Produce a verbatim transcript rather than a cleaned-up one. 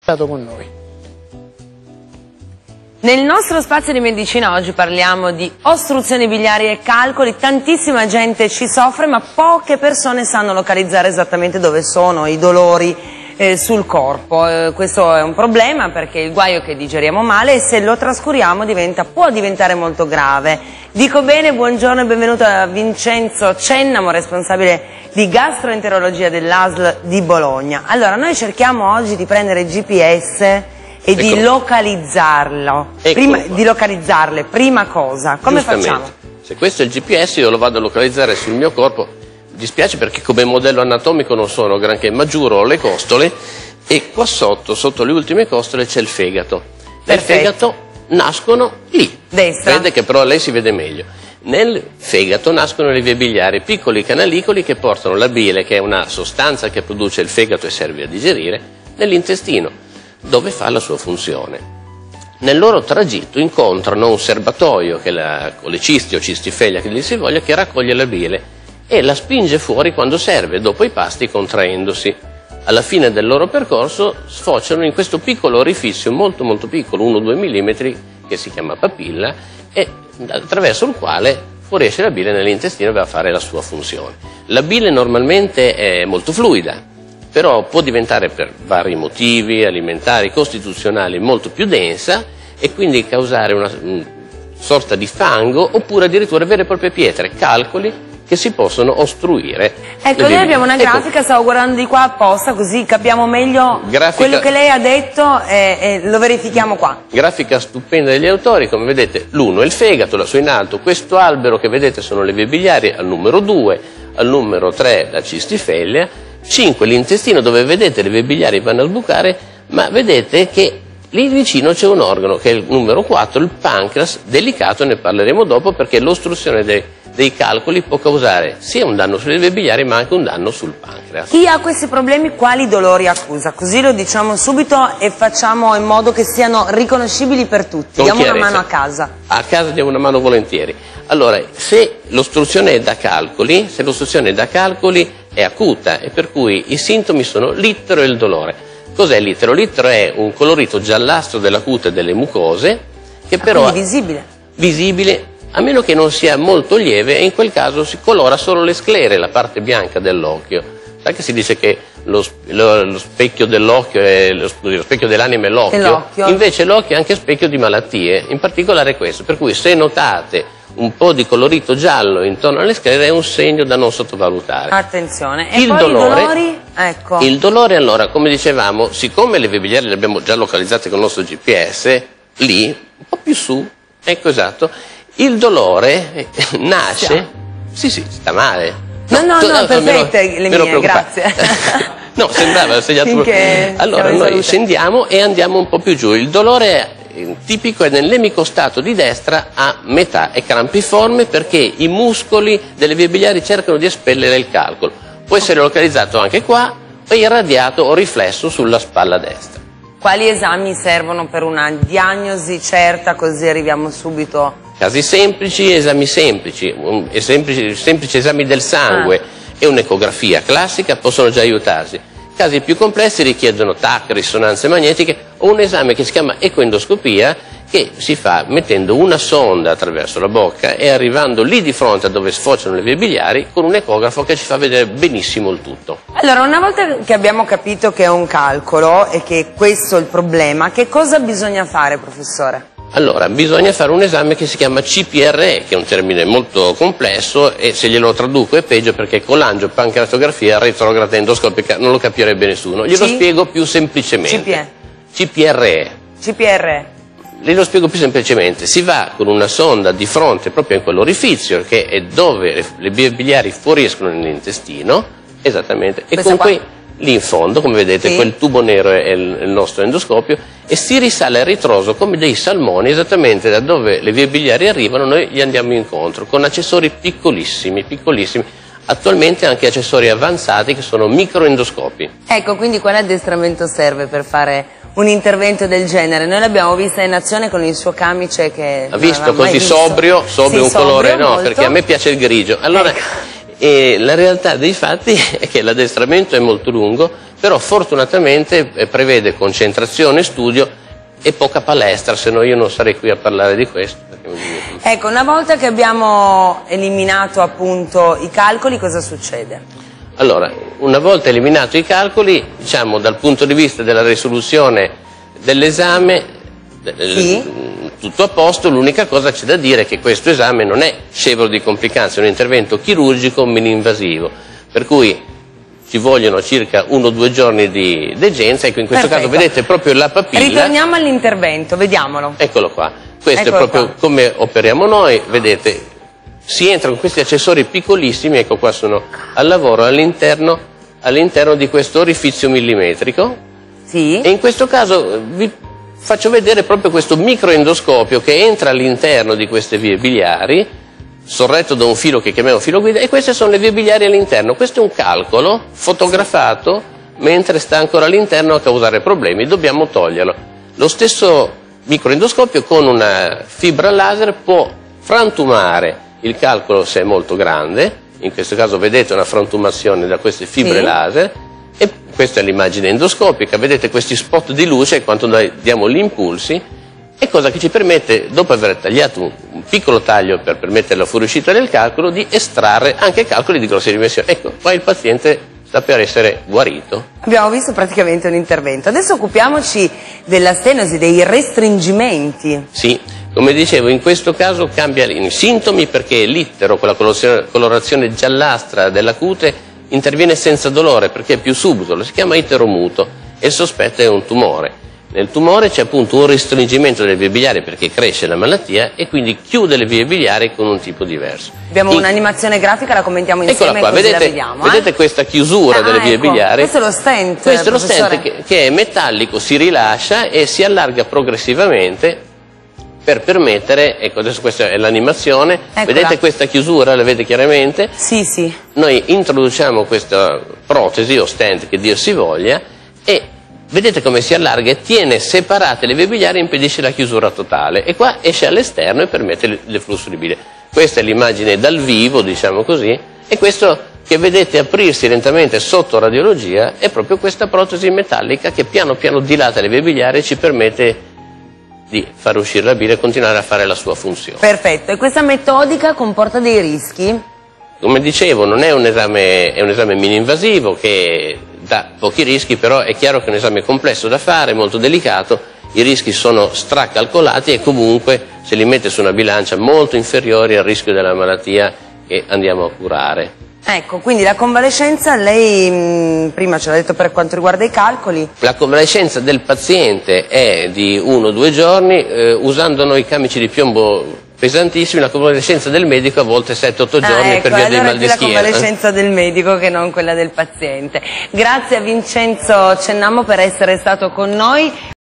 con noi. Nel nostro spazio di medicina oggi parliamo di ostruzioni biliari e calcoli. Tantissima gente ci soffre, ma poche persone sanno localizzare esattamente dove sono i dolori eh, sul corpo. Eh, questo è un problema perché il guaio è che digeriamo male e se lo trascuriamo diventa, può diventare molto grave. Dico bene, buongiorno e benvenuto a Vincenzo Cennamo, responsabile di gastroenterologia dell'A S L di Bologna. Allora, noi cerchiamo oggi di prendere G P S e ecco. di localizzarlo, ecco prima, di localizzarle, prima cosa, come facciamo? Se questo è il G P S io lo vado a localizzare sul mio corpo, mi dispiace perché come modello anatomico non sono granché, ma giuro ho le costole e qua sotto, sotto le ultime costole c'è il fegato. E il fegato nascono lì, destra. Vede che però lei si vede meglio. Nel fegato nascono le vie biliari, piccoli canalicoli che portano la bile, che è una sostanza che produce il fegato e serve a digerire, nell'intestino, dove fa la sua funzione. Nel loro tragitto incontrano un serbatoio, che è la colecisti o cistifeglia che gli si voglia, che raccoglie la bile e la spinge fuori quando serve, dopo i pasti contraendosi. Alla fine del loro percorso sfociano in questo piccolo orifizio molto molto piccolo, uno o due millimetri, che si chiama papilla, e attraverso il quale fuoriesce la bile nell'intestino e va a fare la sua funzione. La bile normalmente è molto fluida, però può diventare per vari motivi alimentari, costituzionali, molto più densa e quindi causare una, una sorta di fango oppure addirittura vere e proprie pietre, calcoli che si possono ostruire. Ecco, noi abbiamo una grafica, ecco. Stavo guardando di qua apposta così capiamo meglio grafica, quello che lei ha detto e, e lo verifichiamo qua. Grafica stupenda degli autori, come vedete l'uno è il fegato, la sua in alto, questo albero che vedete sono le vie biliari, al numero due, al numero tre la cistifeglia, cinque l'intestino dove vedete le vie biliari vanno a sbucare, ma vedete che lì vicino c'è un organo che è il numero quattro, il pancreas, delicato, ne parleremo dopo perché l'ostruzione dei, dei calcoli può causare sia un danno sulle vie biliari ma anche un danno sul pancreas. Chi ha questi problemi quali dolori accusa? Così lo diciamo subito e facciamo in modo che siano riconoscibili per tutti. Con diamo chiarezza. una mano a casa. A casa diamo una mano volentieri. Allora, se l'ostruzione è da calcoli, se l'ostruzione è da calcoli è acuta e per cui i sintomi sono l'ittero e il dolore. Cos'è l'ittero? L'ittero è un colorito giallastro della cute delle mucose che ah, però è visibile. visibile a meno che non sia molto lieve e in quel caso si colora solo le sclere, la parte bianca dell'occhio. Sai che si dice che lo, lo, lo specchio dell'occhio è lo, lo specchio dell'anima è l'occhio, invece l'occhio è anche specchio di malattie, in particolare questo, per cui se notate un po' di colorito giallo intorno alle sclere è un segno da non sottovalutare. Attenzione. E il poi dolore, i dolori? Ecco. Il dolore allora, come dicevamo, siccome le vie biliari le abbiamo già localizzate con il nostro G P S, lì, un po' più su, ecco esatto, il dolore nasce, sì sì, sta male. No, no, no, no perfette le mie, grazie. No, sembrava segnato. Allora noi salute. Scendiamo e andiamo un po' più giù. Il dolore tipico è nell'emicostato di destra a metà, è crampiforme perché i muscoli delle vie biliari cercano di espellere il calcolo. Può essere localizzato anche qua o irradiato o riflesso sulla spalla destra. Quali esami servono per una diagnosi certa così arriviamo subito? Casi semplici, esami semplici, un, semplici, semplici esami del sangue ah. e un'ecografia classica possono già aiutarsi. Casi più complessi richiedono T A C, risonanze magnetiche o un esame che si chiama ecoendoscopia che si fa mettendo una sonda attraverso la bocca e arrivando lì di fronte a dove sfociano le vie biliari con un ecografo che ci fa vedere benissimo il tutto. Allora, una volta che abbiamo capito che è un calcolo e che questo è il problema, che cosa bisogna fare, professore? Allora, bisogna fare un esame che si chiama C P R E, che è un termine molto complesso e se glielo traduco è peggio perché colangiopancreatografia retrograda endoscopica non lo capirebbe nessuno. Glielo C? spiego più semplicemente. C P R E. C P R E. Glielo spiego più semplicemente. Si va con una sonda di fronte proprio in quell'orifizio che è dove le, le vie biliari fuoriescono nell'intestino, esattamente, e con quei lì in fondo, come vedete, sì. Quel tubo nero è il, il nostro endoscopio e si risale a ritroso come dei salmoni, esattamente da dove le vie biliari arrivano noi gli andiamo incontro, con accessori piccolissimi, piccolissimi, attualmente anche accessori avanzati che sono microendoscopi. Ecco, quindi quale addestramento serve per fare un intervento del genere? Noi l'abbiamo vista in azione con il suo camice che... Ha visto così visto. sobrio, sobrio sì, un colore, sobrio, no, molto. Perché a me piace il grigio. Allora, ecco. E la realtà dei fatti è che l'addestramento è molto lungo, però fortunatamente prevede concentrazione, studio e poca palestra, se no io non sarei qui a parlare di questo. Ecco, una volta che abbiamo eliminato appunto i calcoli, cosa succede? Allora, una volta eliminato i calcoli, diciamo dal punto di vista della risoluzione dell'esame, sì, tutto a posto. L'unica cosa c'è da dire è che questo esame non è scevro di complicanze, è un intervento chirurgico mini-invasivo, per cui ci vogliono circa uno o due giorni di degenza. Ecco, in questo Perfetto. caso vedete proprio la papilla. Ritorniamo all'intervento, vediamolo. Eccolo qua, questo Eccolo è proprio qua. come operiamo noi, vedete, si entra con questi accessori piccolissimi, ecco qua sono al lavoro all'interno all'interno di questo orifizio millimetrico, Sì. e in questo caso vi faccio vedere proprio questo microendoscopio che entra all'interno di queste vie biliari, sorretto da un filo che chiamiamo filo guida, e queste sono le vie biliari all'interno. Questo è un calcolo fotografato mentre sta ancora all'interno a causare problemi, dobbiamo toglierlo. Lo stesso microendoscopio con una fibra laser può frantumare il calcolo se è molto grande, in questo caso vedete una frantumazione da queste fibre sì. laser, e questa è l'immagine endoscopica, vedete questi spot di luce quando noi diamo gli impulsi, è cosa che ci permette, dopo aver tagliato un, un piccolo taglio per permettere la fuoriuscita del calcolo, di estrarre anche calcoli di grosse dimensioni. Ecco, qua il paziente sta per essere guarito. Abbiamo visto praticamente un intervento. Adesso occupiamoci della stenosi, dei restringimenti. Sì, come dicevo, in questo caso cambia i sintomi perché l'itero, quella colorazione giallastra della cute, interviene senza dolore perché è più subdolo, si chiama itero muto e il sospetto è un tumore. Nel tumore c'è appunto un restringimento delle vie biliari perché cresce la malattia e quindi chiude le vie biliari con un tipo diverso. Abbiamo In... un'animazione grafica, la commentiamo insieme. Eccola qua, così vedete, la vediamo. vedete eh? questa chiusura ah, delle vie ecco. biliari? Questo è lo stent. Questo è lo professore. stent che, che è metallico, si rilascia e si allarga progressivamente per permettere, ecco adesso questa è l'animazione, vedete questa chiusura, la vedete chiaramente? Sì, sì. Noi introduciamo questa protesi o stent che Dio si voglia e vedete come si allarga e tiene separate le vie biliari e impedisce la chiusura totale, e qua esce all'esterno e permette l'efflusso di bile. Questa è l'immagine dal vivo, diciamo così, e questo che vedete aprirsi lentamente sotto radiologia è proprio questa protesi metallica che piano piano dilata le vie biliari e ci permette di far uscire la bile e continuare a fare la sua funzione. Perfetto, e questa metodica comporta dei rischi? Come dicevo, non è un esame, è un esame mini-invasivo che dà pochi rischi, però è chiaro che è un esame complesso da fare, molto delicato, i rischi sono stracalcolati e comunque se li mette su una bilancia molto inferiori al rischio della malattia che andiamo a curare. Ecco, quindi la convalescenza, lei mh, prima ce l'ha detto per quanto riguarda i calcoli. La convalescenza del paziente è di uno o due giorni, eh, usando noi camici di piombo pesantissimi, la convalescenza del medico a volte sette otto giorni ah, ecco, per via allora dei mal di è più schiena. la convalescenza del medico che non quella del paziente. Grazie a Vincenzo Cennamo per essere stato con noi.